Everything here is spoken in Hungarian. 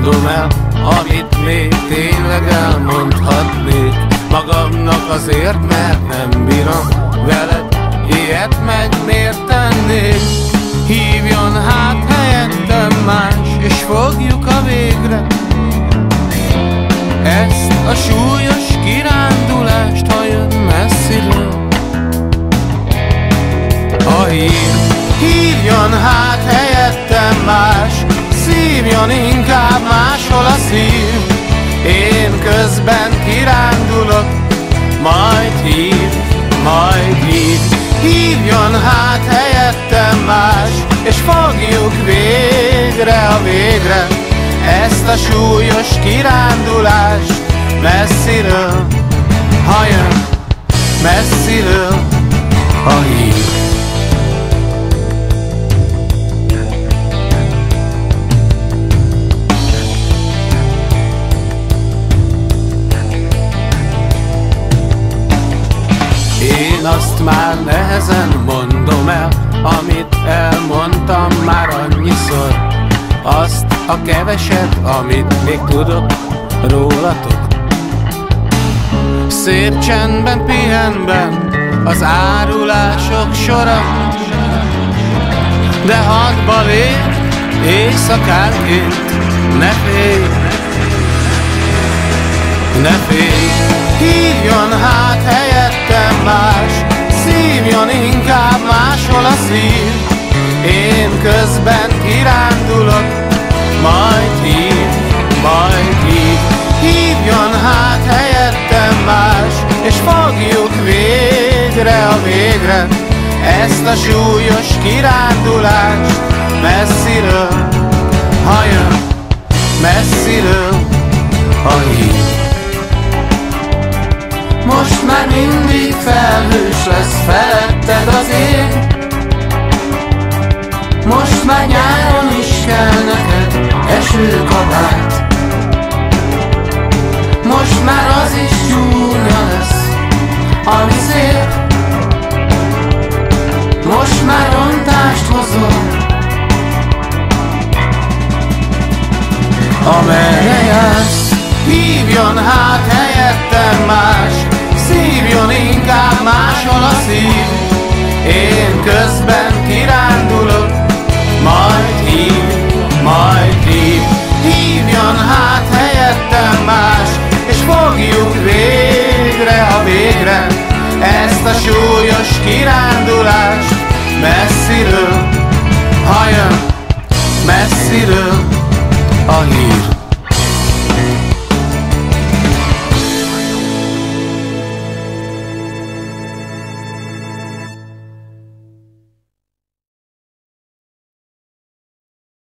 mondom el, amit még tényleg elmondhatnék magamnak azért, mert nem bírom veled, ilyet meg miért tennék? Hívjon hát helyettem más, és fogjuk a végre ezt a súlyos kirándulást, ha jön messziről a hír. Hívjon hát helyettem más, szívjon inkább máshol a szív. Én közben kirándulok, majd hív, majd hív. Hívjon hát helyettem más, és fogjuk végre a végre ezt a súlyos kirándulást messziről, ha jön messziről a hív. Én azt már nehezen mondom el, amit elmondtam már annyiszor. Azt a keveset, amit még tudok rólatok. Szép csendben pihen benn az árulások sora, de hadba lép éjszakánként, ne félj, ne félj. Hívjon hát helyettem más, szívjon inkább máshol a szív. Én közben kirándulok, majd hív, majd hív. Hívjon hát helyettem más, és fogjuk végre a végre ezt a súlyos kirándulást messziről, ha jön messziről a hív. Most már mindig felhős lesz feletted az ég. Most már nyáron is kell neked esőkabát. Most már az is csúnya lesz, ami szép. Most már rontást hozol, amerre jársz. Hívjon hát helyettem más, szívjon inkább máshol a szív. Én közben kirándulok, majd hív, majd hív. Hívjon hát helyettem más, és fogjuk végre a végre ezt a súlyos kirándulást messziről, ha jön messziről a hír.